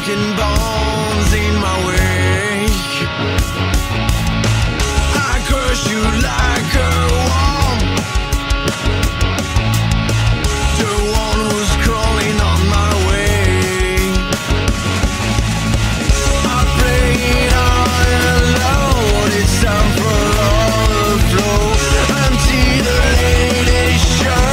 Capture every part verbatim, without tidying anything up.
broken bones in my wake. I crush you like a worm, the one who's crawling on my way. I play it all alone, it's time for overflow until the ladies show.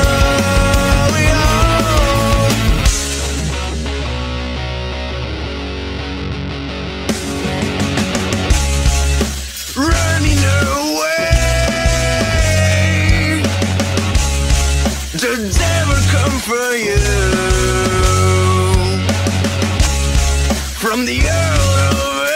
Running away, the devil come for you from the earth of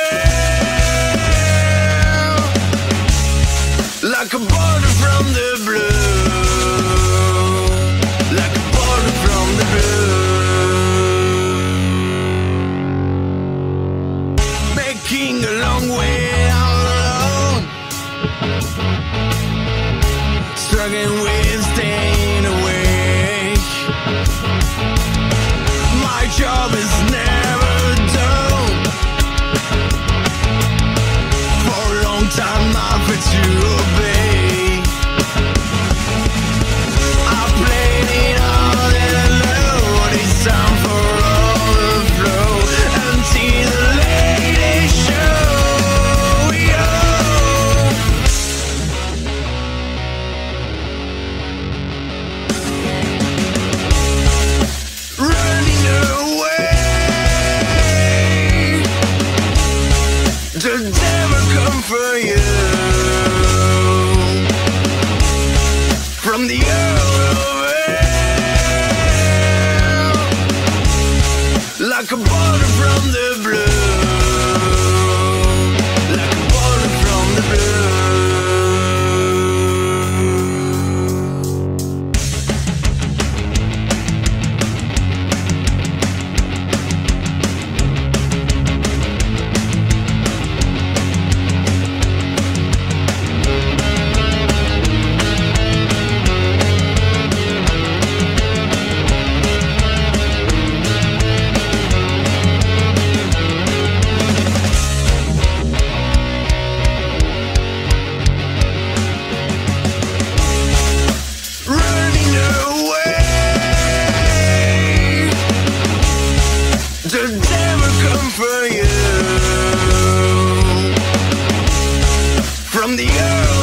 hell, like a border from the blue, like a border from the blue, making a long way out alone, struggling with staying awake. My job is never done. For a long time I've had to obey. I played it all alone, it's time for overflow until the ladies show. Running away, the devil come for you from the earth of hell, like a border from the blue, like a border from the blue. Running away, the devil come for you from the earth.